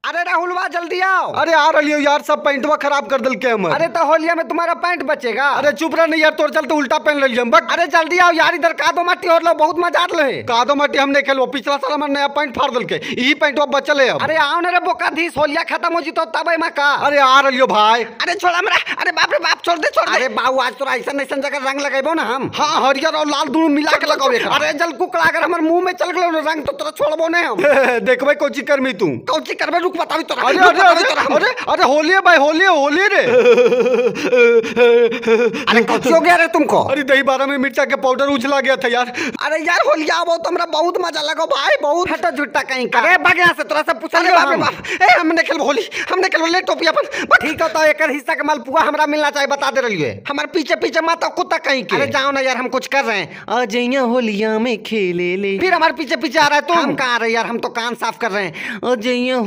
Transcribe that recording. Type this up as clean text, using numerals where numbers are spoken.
अरे राहुलवा जल्दी आओ। अरे आ रही हो यार, सब पैंटवा खराब कर दिल के हम। अरे तो होलिया में तुम्हारा पैंट बचेगा। अरे चुप रह नहीं यार, तोर चलते उल्टा पहन लिया हम। बट अरे जल्दी आओ यार, इधर कादो मट्टी और लो, बहुत मजा आ रहे। कादो मट्टी हम नहीं खेलो, पिछला साल हमारा नया पैंट फाड़ दिल के, यही पैंटवा बचल है अब। अरे आओ ना रे बोका धी, होलिया खत्म हो जी तो तब माँ का। अरे आ रही हो भाई। अरे छोड़ा मेरा, अरे बाप रे बाप, छोड़ दे छोड़ दे। अरे बाबू आज तो ऐसा नहीं जगह रंग लगाबो ना हम। हाँ हरियर और लाल दोनों मिला के लगाओ। अरे जल कुकड़ा अगर हमारे मुंह में चल गए रंग तो तोरा छोड़बो नहीं हम। देखबे कोची करमी तू। कोची करबे, रुक बताबी तोरा। अरे अरे अरे अरे अरे होली है भाई, होली है, होली रे। अरे कुछ हो गया रे तुमको? अरे दही 12 में मिर्चा के पाउडर उछला गया था यार। अरे यार होलिया वो तो हमरा बहुत मजा लगा भाई, बहुत। हटो झुट्टा कहीं का। अरे भाग यहाँ से, तोरा सब पूछा। बाप रे बाप, ए हमने खेल होली, हमने खेल ले टोपी अपन। ठीक है तो एक हिस्सा का मालपुआ हमरा मिलना चाहिए, बता दे रही है। हमारे पीछे पीछे मत आओ कुत्ता कहीं के। अरे जाओ ना यार, हम कुछ कर रहे हैं। अजैया होलिया में खेले ले, फिर हमारे पीछे पीछे आ रहा है। तो हम कहाँ आ रहे यार, हम तो कान साफ कर रहे हैं। अजैया